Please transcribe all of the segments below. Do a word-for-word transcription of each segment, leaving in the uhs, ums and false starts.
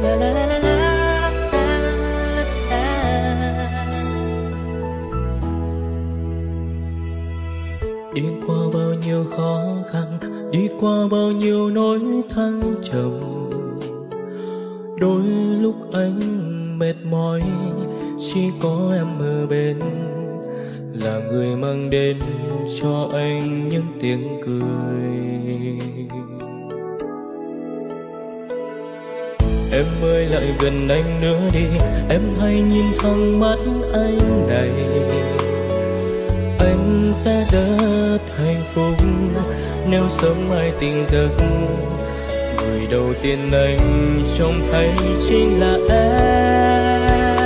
la la la la la la. Đi qua bao nhiêu khó khăn, đi qua bao nhiêu nỗi thăng trầm, đôi lúc anh mệt mỏi, chỉ có em ở bên là người mang đến cho anh những tiếng cười. Em ơi lại gần anh nữa đi, em hãy nhìn thẳng mắt anh này. Anh sẽ rất hạnh phúc nếu sớm mai tỉnh giấc, người đầu tiên anh trông thấy chính là em.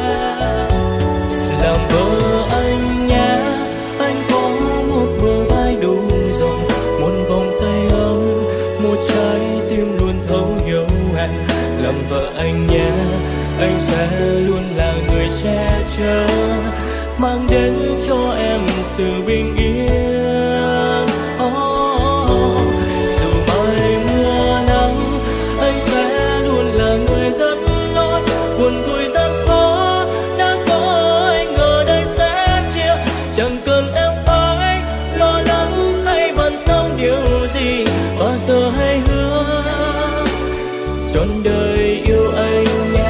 Làm vợ anh nhé, anh có một bờ vai đủ rộng, một vòng tay ấm, một trái tim luôn thấu hiểu em. Làm vợ anh nhé, anh sẽ luôn là người che chở, mang đến cho em sự bình yên. Oh, dù mai mưa nắng, anh sẽ luôn là người dẫn lối. Buồn vui gian khó đã có anh ở đây sẽ chia, chẳng cần em phải lo lắng hay bận tâm điều gì. Bao giờ hãy hứa trọn đời yêu anh nhé.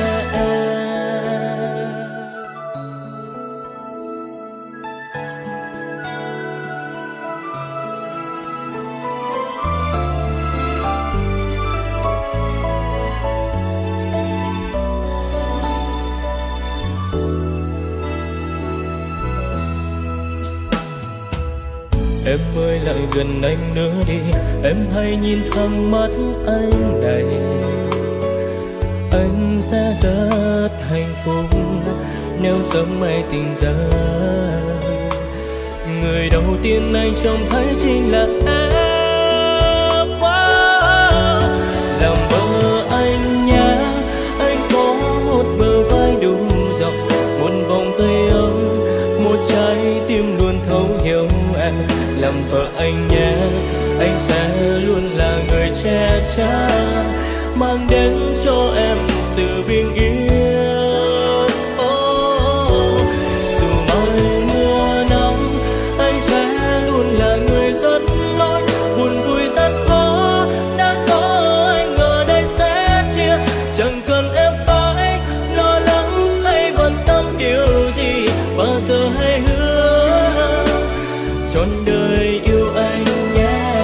Em ơi lại gần anh nữa đi, em hãy nhìn thẳng mắt anh này. Anh sẽ rất hạnh phúc nếu sớm mai tỉnh giấc, người đầu tiên anh trông thấy chính là em. Wow. Làm vợ anh nhé, anh có một bờ vai đủ rộng, một vòng tay ấm, một trái tim luôn thấu hiểu em. Làm vợ anh nhé, anh sẽ luôn là người che chở, mang đến cho em sự bình yên. Oh, dù mai mưa nắng, anh sẽ luôn là người dẫn lối. Buồn vui gian khó đã có anh ở đây sẽ chia, chẳng cần em phải lo lắng hay bận tâm điều gì. Bao giờ hãy hứa trọn đời yêu anh nhé.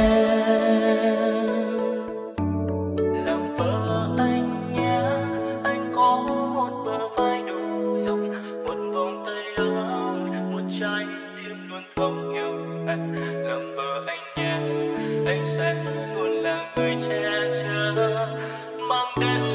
Làm vợ anh nhé, anh có một bờ vai đủ rộng, một vòng tay ấm, một trái tim luôn thấu hiểu em. Làm vợ anh nhé, anh sẽ luôn là người che chở, mang đến